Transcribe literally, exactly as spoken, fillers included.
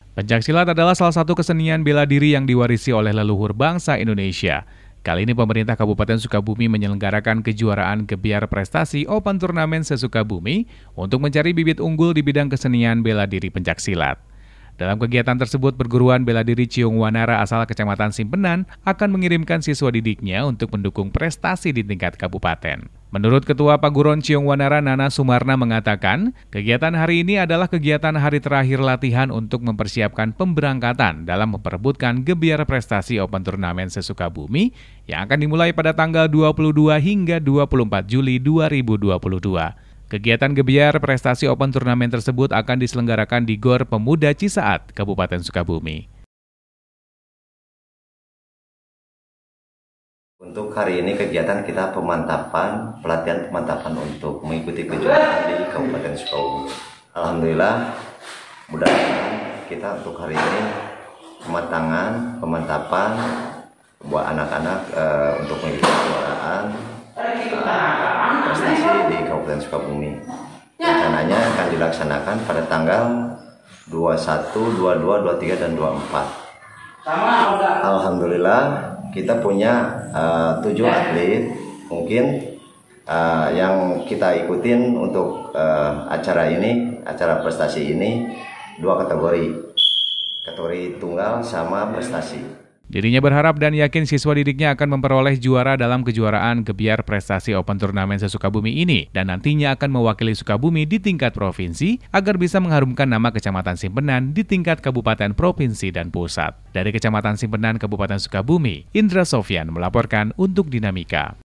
Pencaksilat adalah salah satu kesenian bela diri yang diwarisi oleh leluhur bangsa Indonesia. Kali ini pemerintah Kabupaten Sukabumi menyelenggarakan kejuaraan gebiar prestasi Open Turnamen se-Sukabumi untuk mencari bibit unggul di bidang kesenian bela diri pencaksilat. Dalam kegiatan tersebut, perguruan bela diri Ciung Wanara asal Kecamatan Simpenan akan mengirimkan siswa didiknya untuk mendukung prestasi di tingkat kabupaten. Menurut Ketua Paguron Ciung Wanara Nana Sumarna mengatakan, kegiatan hari ini adalah kegiatan hari terakhir latihan untuk mempersiapkan pemberangkatan dalam memperebutkan gebiar prestasi Open Turnamen se-Sukabumi yang akan dimulai pada tanggal dua puluh dua hingga dua puluh empat Juli dua ribu dua puluh dua. Kegiatan gebiar prestasi Open Turnamen tersebut akan diselenggarakan di Gor Pemuda Cisaat, Kabupaten Sukabumi. Untuk hari ini kegiatan kita pemantapan, pelatihan pemantapan untuk mengikuti kejuaraan di Kabupaten Sukabumi. Alhamdulillah, mudah-mudahan kita untuk hari ini pematangan, pemantapan buat anak-anak e, untuk mengikuti kejuaraan e, prestasi di Kabupaten Sukabumi. Rencananya akan dilaksanakan pada tanggal dua puluh satu, dua puluh dua, dua puluh tiga, dan dua puluh empat. Alhamdulillah, kita punya uh, tujuh atlet mungkin uh, yang kita ikutin untuk uh, acara ini, acara prestasi ini, dua kategori, kategori tunggal sama prestasi. Dirinya berharap dan yakin siswa didiknya akan memperoleh juara dalam kejuaraan gebiar prestasi Open Turnamen se-Sukabumi ini dan nantinya akan mewakili Sukabumi di tingkat provinsi agar bisa mengharumkan nama Kecamatan Simpenan di tingkat kabupaten, provinsi, dan pusat. Dari Kecamatan Simpenan, Kabupaten Sukabumi, Indra Sofyan melaporkan untuk Dinamika.